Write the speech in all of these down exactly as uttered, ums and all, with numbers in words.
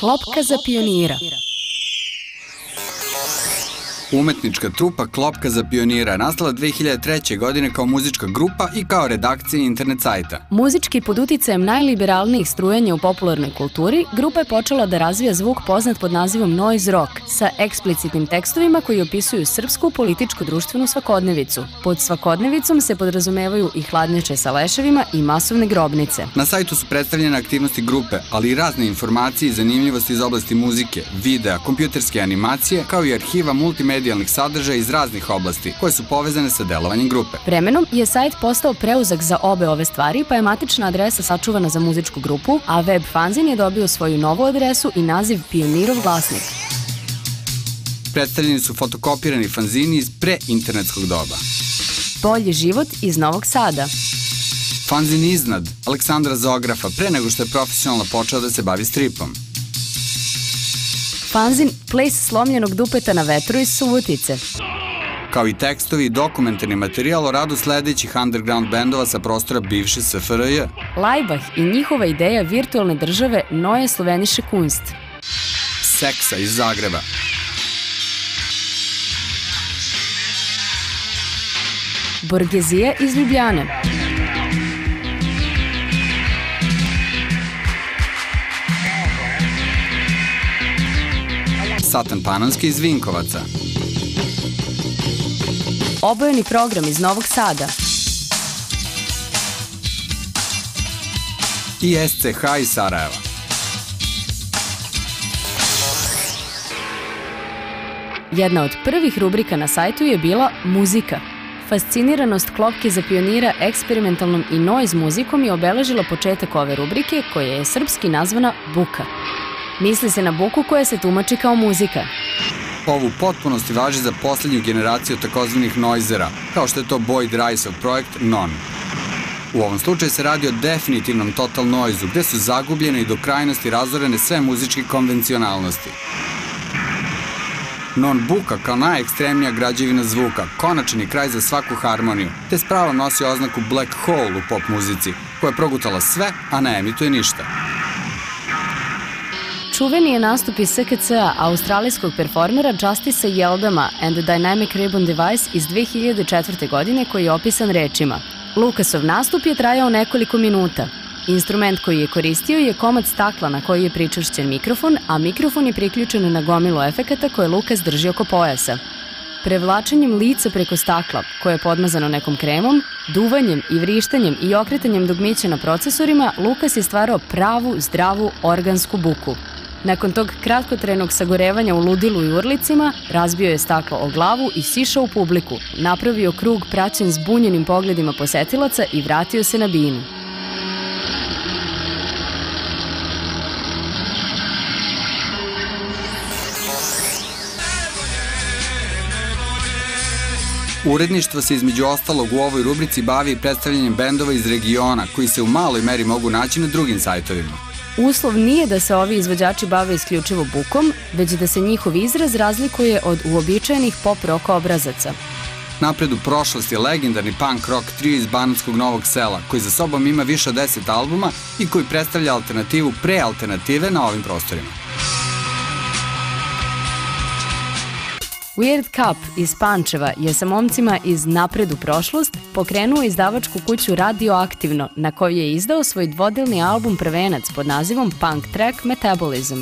Klopka za pionira. Umetnička trupa Klopka za pionira nastala dve hiljade treće. godine kao muzička grupa i kao redakcija internet sajta. Muzički pod uticajem najliberalnijih strujanja u popularnoj kulturi, grupa je počela da razvija zvuk poznat pod nazivom noise rock, sa eksplicitnim tekstovima koji opisuju srpsku političko-društvenu svakodnevicu. Pod svakodnevicom se podrazumevaju i hladnjače sa leševima i masovne grobnice. Na sajtu su predstavljene aktivnosti grupe, ali i razne informacije i zanimljivosti iz oblasti muzike, videa, kompjuterske animacije, kao i arhiva multimedijalnih sadržaja iz raznih oblasti, koje su povezane sa delovanjem grupe. Vremenom je sajt postao preuzak za obe ove stvari, pa je matična adresa sačuvana za muzičku grupu, a web fanzin je dobio svoju novu adresu i naziv Pionirov glasnik. Predstavljeni su fotokopirani fanzini iz pre-internetskog doba. Bolji život iz Novog Sada. Fanzin Iznad Aleksandra Zografa pre nego što je profesionalno počeo da se bavi stripom. Fanzin Ples slomljenog dupeta na vetru iz Subotice. Kao i tekstovi i dokumentarni materijal o radu sledećih underground bendova sa prostora bivše S F R J. Lajbah i njihova ideja virtualne države Neue Slovenische Kunst. Seksa iz Zagreba. Borgezija iz Ljubljane. Satan Panonski iz Vinkovaca. Obojeni program iz Novog Sada. I S C H iz Sarajeva. Jedna od prvih rubrika na sajtu je bila muzika. Fasciniranost Klopke za pionira eksperimentalnom i noise muzikom je obeležila početak ove rubrike, koja je srpski nazvana buka. Misli se na buku koja se tumači kao muzika. Ovo u potpunosti važi za poslednju generaciju takozvanih noizera, kao što je to Boyd Riceov projekt Non. U ovom slučaju se radi o definitivnom total noizu, gde su zagubljene i do krajnosti razorene sve muzičke konvencionalnosti. Non buka kao najekstremnija građevina zvuka, konačan je kraj za svaku harmoniju, te s pravom nosi oznaku Black Hole u pop muzici, koja je progutala sve, a ne emituje ništa. Čuveni je nastup iz S K C-a australijskog performera Justica Yeldama and the Dynamic Ribbon Device iz dve hiljade četvrte. godine koji je opisan rečima. Lukasov nastup je trajao nekoliko minuta. Instrument koji je koristio je komad stakla na koji je pričvršćen mikrofon, a mikrofon je priključen na gomilu efekata koje Lukas drži oko pojasa. Prevlačenjem lica preko stakla, koje je podmazano nekom kremom, duvanjem i vrištanjem i okretanjem dugmića na procesorima, Lukas je stvarao pravu, zdravu, organsku buku. Nakon tog kratkotrenog sagorevanja u ludilu i urlicima, razbio je staklo o glavu i sišao u publiku, napravio krug praćen zbunjenim pogledima posetilaca i vratio se na binu. Uredništvo se između ostalog u ovoj rubrici bavi i predstavljanjem bendova iz regiona, koji se u maloj meri mogu naći na drugim sajtovima. Uslov nije da se ovi izvođači bave isključivo bukom, već da se njihov izraz razlikuje od uobičajenih pop rock obrazaca. Napred u prošlost je legendarni punk rock trio iz Banatskog Novog Sela, koji za sobom ima više od deset albuma i koji predstavlja alternativu pre alternative na ovim prostorima. Weird Cup iz Pančeva je sa momcima iz Napred u prošlost pokrenuo izdavačku kuću Radioaktivno, na koju je izdao svoj dvodelni album prvenac pod nazivom Punk Track Metabolism.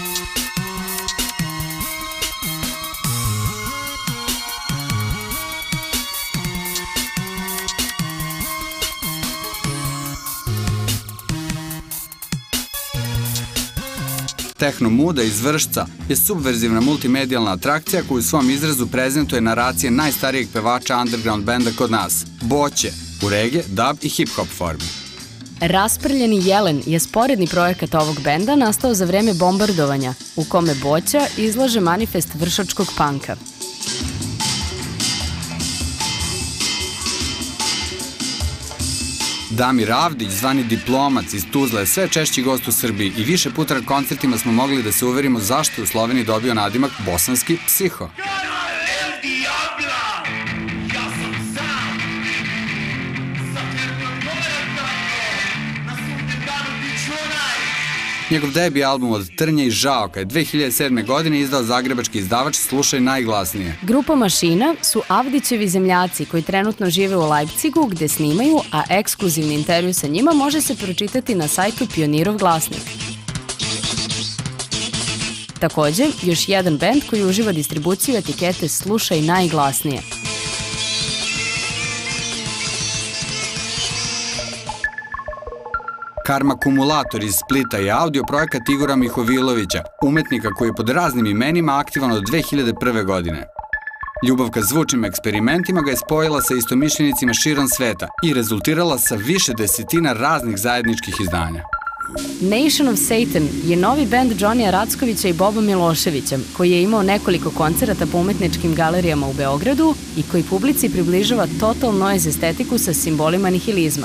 Tehno Muda iz Vršca je subverzivna multimedijalna atrakcija koju u svom izrazu prezentuje naracije najstarijeg pevača underground benda kod nas, Boće, u reggae, dub i hip-hop formi. Rasprljeni jelen je sporedni projekat ovog benda nastao za vreme bombardovanja, u kome Boća izlaže manifest vršačkog panka. Damir Avdić, zvani Diplomac iz Tuzle, je sve češći gost u Srbiji i više puta na koncertima smo mogli da se uverimo zašto je u Sloveniji dobio nadimak bosanski psiho. Njegov debi album Od trnja i žaoka je dve hiljade sedme. godine izdao zagrebački izdavač Slušaj najglasnije. Grupa Mašina su Avdićevi zemljaci koji trenutno žive u Leipzigu gde snimaju, a ekskluzivni intervju sa njima može se pročitati na sajtu Pionirov glasnik. Takođe, još jedan bend koji uživa distribuciju etikete Slušaj najglasnije. Karma Kumulator iz Splita je audio projekat Igora Mihovilovića, umetnika koji je pod raznim imenima aktivan od dve hiljade prve. godine. Ljubav ka zvučnim eksperimentima ga je spojila sa istomišljenicima širom sveta i rezultirala sa više desetina raznih zajedničkih izdanja. Nation of Satan je novi bend Džonija Rackovića i Boba Miloševića, koji je imao nekoliko koncerata po umetničkim galerijama u Beogradu i koji publici približava total noise estetiku sa simbolima nihilizma.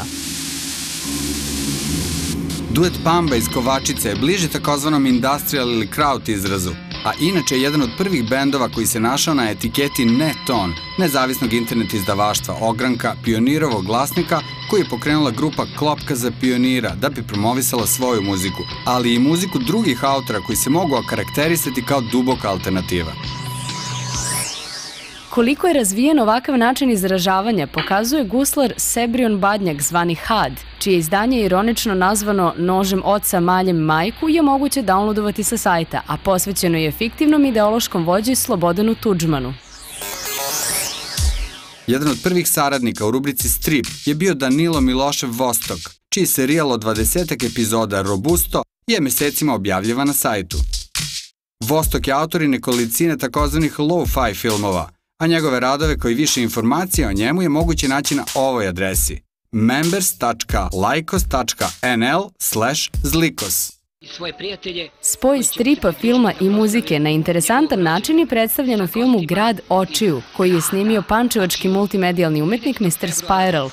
Duet Pamba iz Kovačice je bliže takozvanom industrial ili kraut izrazu, a inače je jedan od prvih bendova koji se našao na etiketi Neton, nezavisnog internet izdavaštva Ogranka, Pionirovog glasnika, koji je pokrenula grupa Klopka za pionira da bi promovisala svoju muziku, ali i muziku drugih autora koji se mogu okarakterisati kao duboka alternativa. Koliko je razvijen ovakav način izražavanja pokazuje guslar Sebrion Badnjak zvani Had, čije izdanje je ironično nazvano Nožem oca maljem majku je moguće downloadovati sa sajta, a posvećeno je fiktivnom ideološkom vođi Slobodanu Tudžmanu. Jedan od prvih saradnika u rubrici Strip je bio Danilo Milošev Vostok, čiji serijal od dvadesetak epizoda Robusto je mesecima objavljivan na sajtu. Vostok je autor i nekolicine takozvanih low-fi filmova, a njegove radove koji više informacija o njemu je moguće naći na ovoj adresi members tačka lajkos tačka en el slash zlikos. Spoj stripa, filma i muzike na interesantan način je predstavljen u filmu Grad očiju, koji je snimio pančevački multimedijalni umetnik mister Spiral.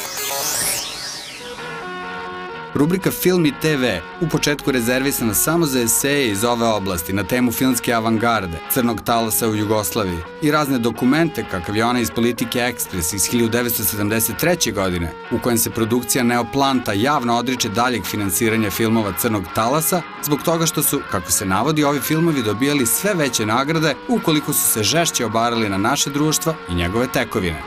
Rubrika Film i te ve u početku rezervisana samo za eseje iz ove oblasti na temu filmske avangarde, crnog talasa u Jugoslaviji i razne dokumente kakav je ona iz Politike Ekspres iz hiljadu devetsto sedamdeset treće. godine, u kojem se produkcija Neoplanta javno odriče daljeg finansiranja filmova crnog talasa zbog toga što su, kako se navodi, ovi filmovi dobijali sve veće nagrade ukoliko su se žešće obarali na naše društvo i njegove tekovine.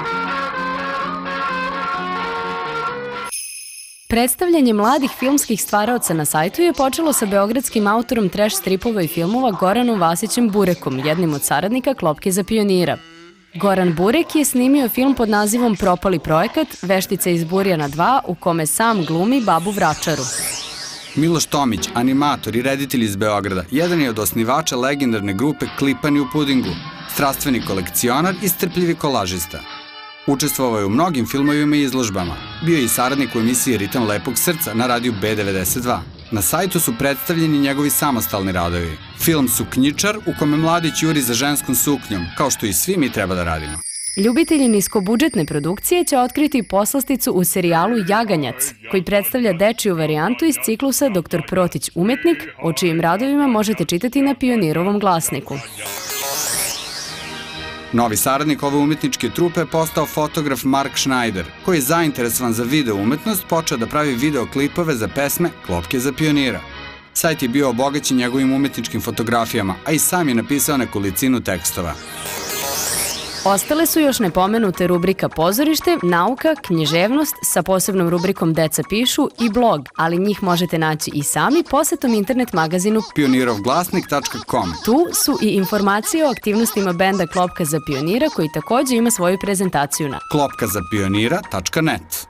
Predstavljanje mladih filmskih stvaraoca na sajtu je počelo sa beogradskim autorom trash stripova i filmova Goranom Vasićem Burekom, jednim od saradnika Klopke za pionira. Goran Burek je snimio film pod nazivom Propali projekat, Veštica iz Burjana dva, u kome sam glumi babu Vračaru. Miloš Tomić, animator i reditelj iz Beograda, jedan je od osnivača legendarne grupe Klipani u pudingu, strastveni kolekcionar i strpljivi kolažista. Učestvovao je u mnogim filmovima i izložbama. Bio je i saradnik u emisiji Ritam lepog srca na radiju be devedeset dva. Na sajtu su predstavljeni njegovi samostalni radovi. Film Suknjičar, u kome mladić juri za ženskom suknjom, kao što i svi mi treba da radimo. Ljubitelji niskobudžetne produkcije će otkriti poslasticu u serijalu Jaganjac, koji predstavlja dečiju varijantu iz ciklusa doktor Protić umetnik, o čijim radovima možete čitati na Pionirovom glasniku. Novi saradnik ove umetničke trupe je postao fotograf Mark Schneider, koji je zainteresovan za video umetnost počeo da pravi videoklipove za pesme Klopke za pionira. Sajt je bio obogaćen njegovim umetničkim fotografijama, a i sam je napisao nekolicinu tekstova. Ostale su još nepomenute rubrika Pozorište, Nauka, Književnost sa posebnom rubrikom Deca pišu i blog, ali njih možete naći i sami posetom internet magazinu pionirov glasnik tačka com. Tu su i informacije o aktivnostima benda Klopka za pionira koji takođe ima svoju prezentaciju na klopka za pionira tačka net.